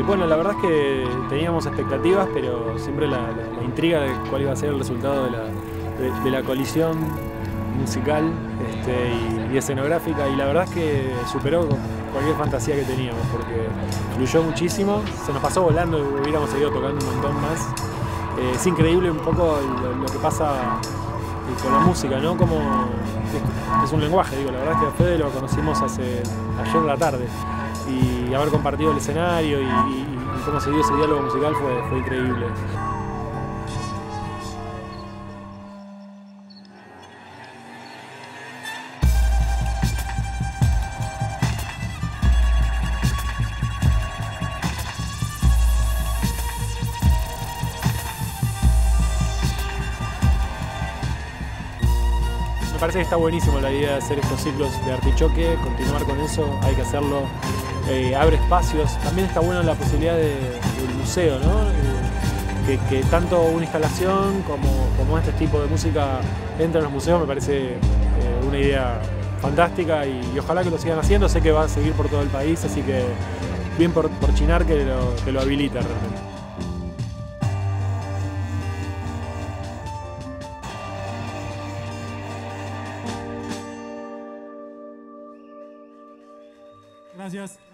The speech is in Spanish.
bueno, la verdad es que teníamos expectativas, pero siempre la intriga de cuál iba a ser el resultado de la colisión musical y escenográfica, y la verdad es que superó cualquier fantasía que teníamos, porque fluyó muchísimo, se nos pasó volando, hubiéramos seguido tocando un montón más. Es increíble un poco lo que pasa con la música, ¿no? Como es un lenguaje, digo, la verdad es que a Fede lo conocimos ayer en la tarde, y haber compartido el escenario y cómo se dio ese diálogo musical fue increíble. Me parece que está buenísimo la idea de hacer estos ciclos de Artichoque, continuar con eso, hay que hacerlo, abre espacios. También está buena la posibilidad del museo, ¿no? Que tanto una instalación como este tipo de música entre en los museos me parece una idea fantástica, y ojalá que lo sigan haciendo. Sé que va a seguir por todo el país, así que bien por Chinar que lo habilita realmente. Gracias.